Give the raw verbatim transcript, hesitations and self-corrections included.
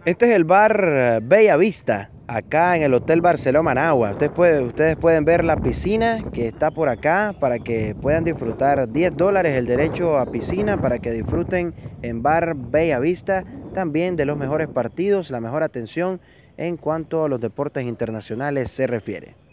Este es el bar Bella Vista, acá en el Hotel Barceló Managua. Ustedes, puede- ustedes pueden ver la piscina que está por acá para que puedan disfrutar. diez dólares el derecho a piscina para que disfruten en bar Bella Vista. También de los mejores partidos, la mejor atención en cuanto a los deportes internacionales se refiere.